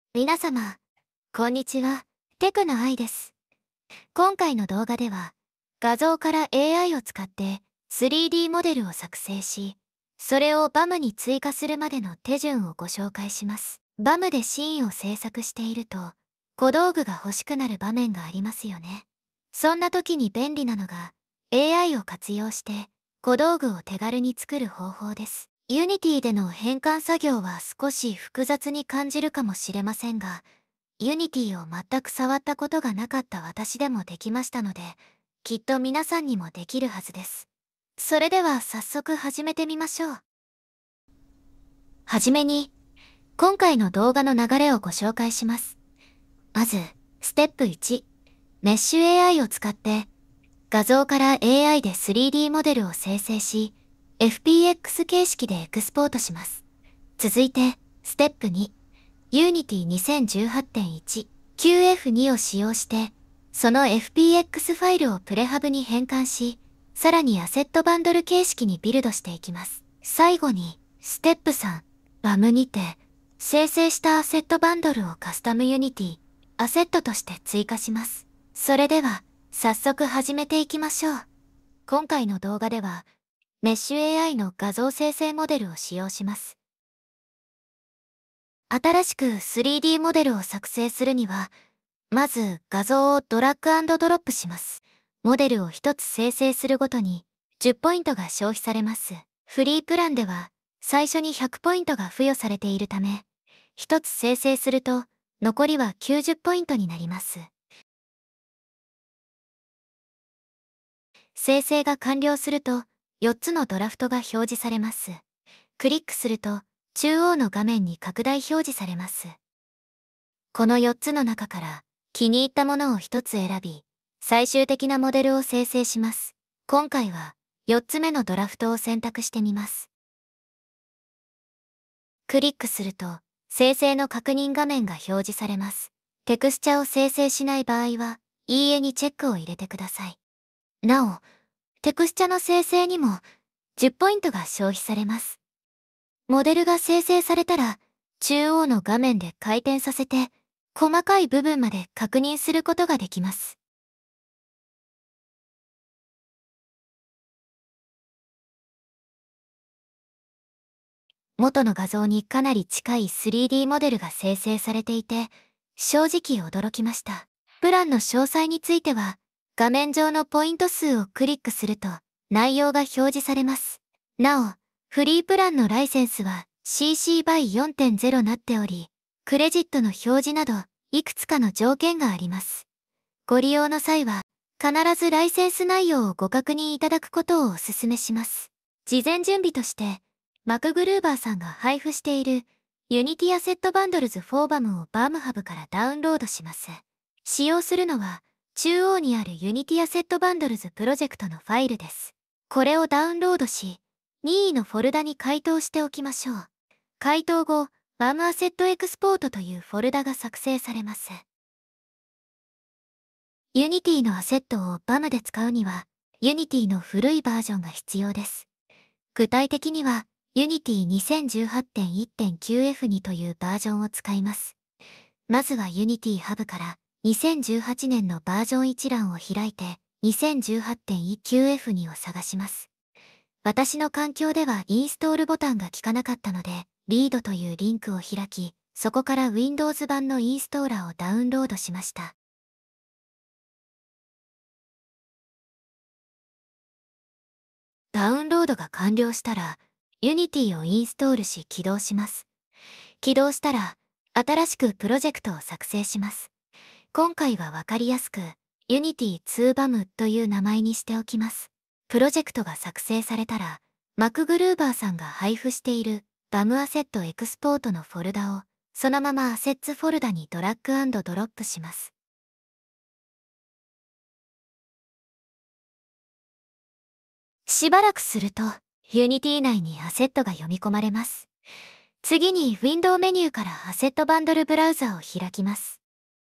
皆様、こんにちは。テクノアイです。今回の動画では、画像から AI を使って 3D モデルを作成し、それを BAM に追加するまでの手順をご紹介します。BAM でシーンを制作していると、小道具が欲しくなる場面がありますよね。そんな時に便利なのが、AI を活用して小道具を手軽に作る方法です。Unity での変換作業は少し複雑に感じるかもしれませんが、Unity を全く触ったことがなかった私でもできましたので、きっと皆さんにもできるはずです。それでは早速始めてみましょう。はじめに、今回の動画の流れをご紹介します。まず、ステップ1、メッシュ AI を使って、画像から AI で 3D モデルを生成し、FPX 形式でエクスポートします。続いて、ステップ2、Unity 2018.1 QF2 を使用して、その FPX ファイルをプレハブに変換し、さらにアセットバンドル形式にビルドしていきます。最後に、ステップ3、BAM にて、生成したアセットバンドルをカスタム Unity、アセットとして追加します。それでは、早速始めていきましょう。今回の動画では、メッシュ AI の画像生成モデルを使用します。新しく 3D モデルを作成するには、まず画像をドラッグ&ドロップします。モデルを1つ生成するごとに10ポイントが消費されます。フリープランでは最初に100ポイントが付与されているため、1つ生成すると残りは90ポイントになります。生成が完了すると4つのドラフトが表示されます。クリックすると中央の画面に拡大表示されます。この4つの中から気に入ったものを1つ選び、最終的なモデルを生成します。今回は4つ目のドラフトを選択してみます。クリックすると生成の確認画面が表示されます。テクスチャを生成しない場合は、いいえにチェックを入れてください。なお、テクスチャの生成にも10ポイントが消費されます。モデルが生成されたら、中央の画面で回転させて、細かい部分まで確認することができます。元の画像にかなり近い 3D モデルが生成されていて、正直驚きました。プランの詳細については、画面上のポイント数をクリックすると、内容が表示されます。なお、フリープランのライセンスは CC BY 4.0なっており、クレジットの表示など、いくつかの条件があります。ご利用の際は、必ずライセンス内容をご確認いただくことをお勧めします。事前準備として、マクグルーバーさんが配布している Unity Asset Bundles for BAM を BAM ハブからダウンロードします。使用するのは、中央にある Unity Asset Bundles プロジェクトのファイルです。これをダウンロードし、任意のフォルダに解凍しておきましょう。解凍後、BAM Asset Export というフォルダが作成されます。Unity のアセットを BAM で使うには、Unity の古いバージョンが必要です。具体的には、Unity 2018.1.9F2 というバージョンを使います。まずは Unity Hub から2018年のバージョン一覧を開いて 2018.1.9F2 を探します。私の環境ではインストールボタンが効かなかったので、リードというリンクを開き、そこから Windows 版のインストーラーをダウンロードしました。ダウンロードが完了したら、Unity をインストールし起動します。起動したら、新しくプロジェクトを作成します。今回はわかりやすく、Unity 2BAM という名前にしておきます。プロジェクトが作成されたら、マクグルーバーさんが配布している BAM アセットエクスポートのフォルダを、そのままアセッツフォルダにドラッグ&ドロップします。しばらくすると、Unity 内にアセットが読み込まれます。次に Window メニューからアセットバンドルブラウザを開きます。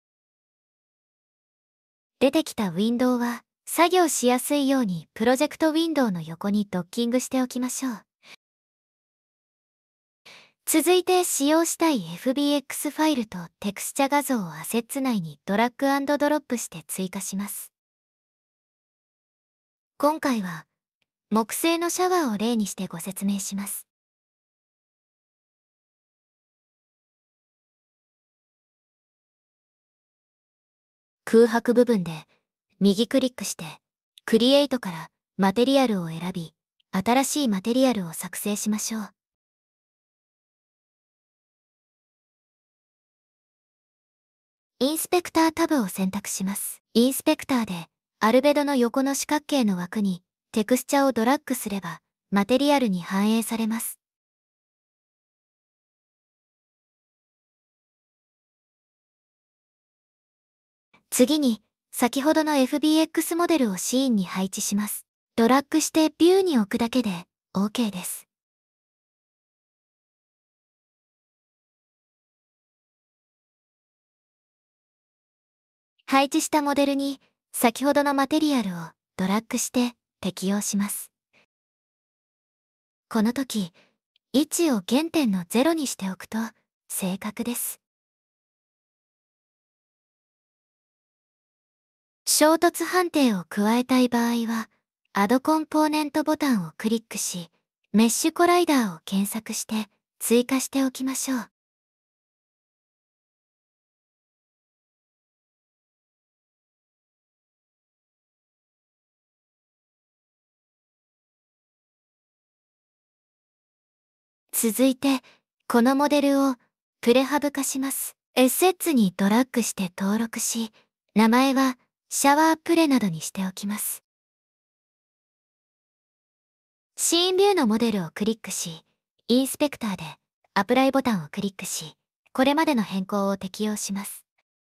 出てきた Window は、作業しやすいようにプロジェクトウィンドウの横にドッキングしておきましょう。 続いて使用したい FBX ファイルとテクスチャ画像をアセッツ内にドラッグ&ドロップして追加します。今回は木製のシャワーを例にしてご説明します。空白部分で右クリックしてクリエイトからマテリアルを選び、新しいマテリアルを作成しましょう。インスペクタータブを選択します。インスペクターでアルベドの横の四角形の枠にテクスチャをドラッグすればマテリアルに反映されます。次に先ほどの FBX モデルをシーンに配置します。ドラッグしてビューに置くだけで OK です。配置したモデルに先ほどのマテリアルをドラッグして適用します。この時、位置を原点の0にしておくと正確です。衝突判定を加えたい場合は、Add Component ボタンをクリックし、メッシュコライダーを検索して追加しておきましょう。続いて、このモデルをプレハブ化します。エッセッツにドラッグして登録し、名前はシャワープレなどにしておきます。シーンビューのモデルをクリックし、インスペクターでアプライボタンをクリックし、これまでの変更を適用します。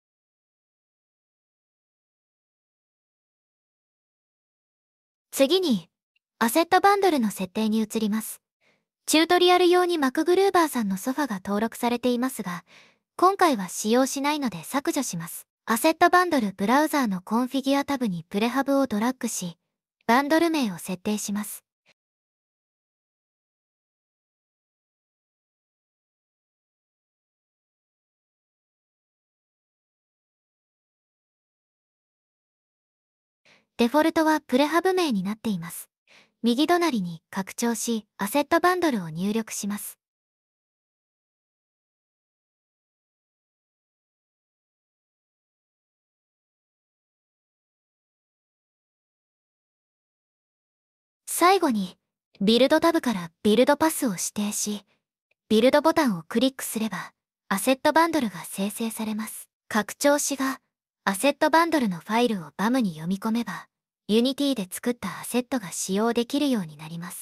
次に、アセットバンドルの設定に移ります。チュートリアル用にマクグルーバーさんのソファが登録されていますが、今回は使用しないので削除します。アセットバンドルブラウザーのコンフィギュアタブにプレハブをドラッグし、バンドル名を設定します。デフォルトはプレハブ名になっています。右隣に拡張し、アセットバンドルを入力します。最後に、ビルドタブからビルドパスを指定し、ビルドボタンをクリックすれば、アセットバンドルが生成されます。拡張子が、アセットバンドルのファイルをバムに読み込めば、Unity で作ったアセットが使用できるようになります。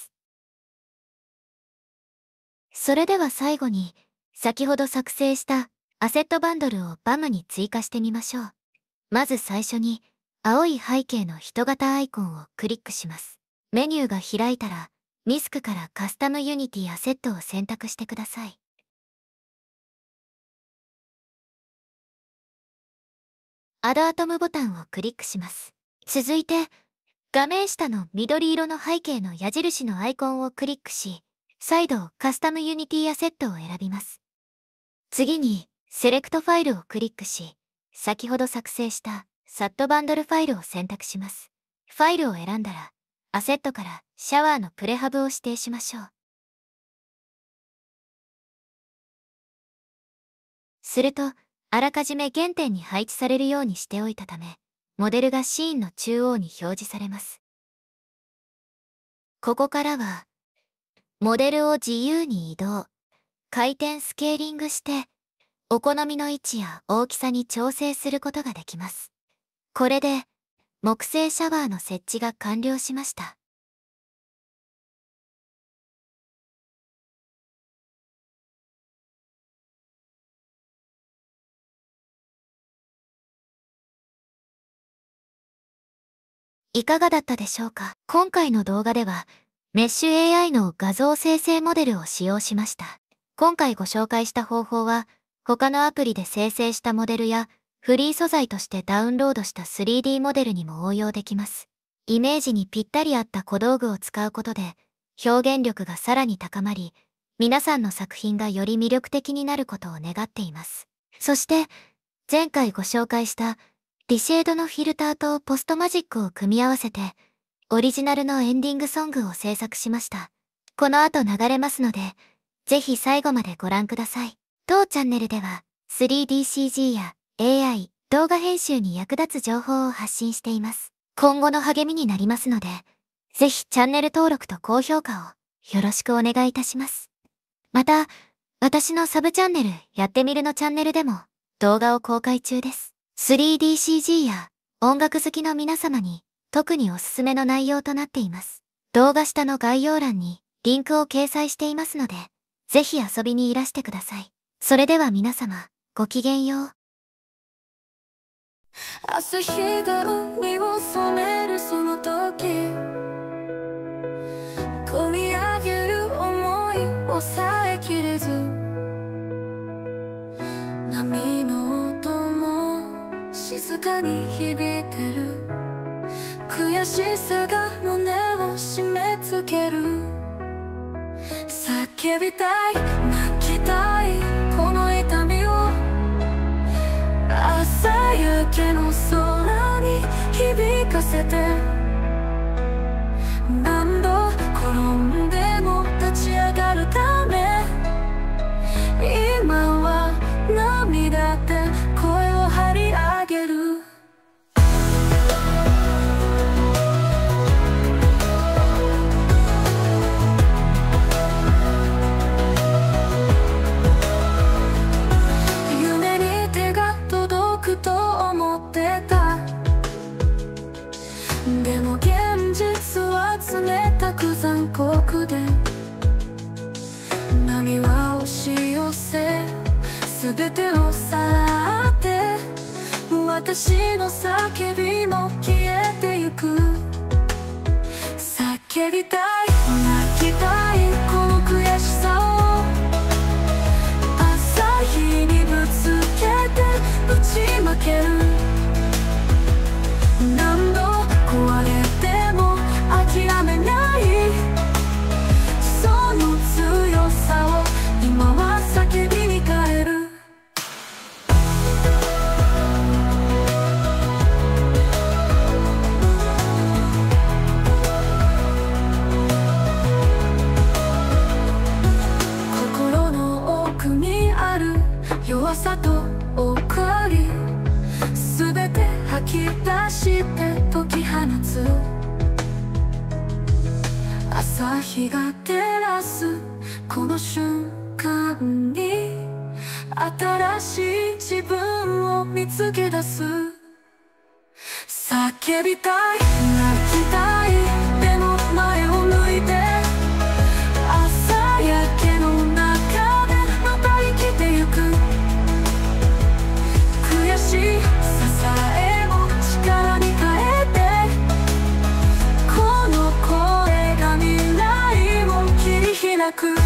それでは最後に、先ほど作成したアセットバンドルをバムに追加してみましょう。まず最初に、青い背景の人型アイコンをクリックします。メニューが開いたら、ミスクからカスタムユニティアセットを選択してください。Add Atom ボタンをクリックします。続いて、画面下の緑色の背景の矢印のアイコンをクリックし、再度カスタムユニティアセットを選びます。次に、セレクトファイルをクリックし、先ほど作成した SAT バンドルファイルを選択します。ファイルを選んだら、アセットからシャワーのプレハブを指定しましょう。すると、あらかじめ原点に配置されるようにしておいたため、モデルがシーンの中央に表示されます。ここからは、モデルを自由に移動、回転スケーリングして、お好みの位置や大きさに調整することができます。これで、木製シャワーの設置が完了しました。いかがだったでしょうか？今回の動画では、メッシュ AI の画像生成モデルを使用しました。今回ご紹介した方法は、他のアプリで生成したモデルや、フリー素材としてダウンロードした 3D モデルにも応用できます。イメージにぴったり合った小道具を使うことで、表現力がさらに高まり、 皆さんの作品がより魅力的になることを願っています。そして、前回ご紹介したリシェードのフィルターとポストマジックを組み合わせて、オリジナルのエンディングソングを制作しました。この後流れますので、ぜひ最後までご覧ください。当チャンネルでは、3DCG や AI、動画編集に役立つ情報を発信しています。今後の励みになりますので、ぜひチャンネル登録と高評価をよろしくお願いいたします。また、私のサブチャンネルやってみるのチャンネルでも動画を公開中です。3DCG や音楽好きの皆様に特におすすめの内容となっています。動画下の概要欄にリンクを掲載していますので、ぜひ遊びにいらしてください。それでは皆様、ごきげんよう。 朝日が海を染めるその時、込み上げる想いを抑えきれず、波の音も静かに響いてる。悔しさが胸を締め付ける。叫びたい、泣きたい、この痛みを朝焼けの空に響かせて。何度転んでも立ち上がるため、今は涙で声を張り上げる。夢に手が届くと思ってた。でも現実は冷たく残酷で、波は押し寄せ全てをさらって、私の叫びも消えてゆく。叫びたい、泣きたい、この悔しさを朝日にぶつけて打ち負ける。何度壊れても諦めない、その強さを今は叫びに変える。心の奥にある弱さと怒り、すべて吐き出して解き放つ。朝日が照らすこの瞬間に、新しい自分を見つけ出す。叫びたい、泣きたい、でも前を向いて。朝焼けの中でまた生きてゆく。悔しいささえも力に変えて、この声が未来を切り開く。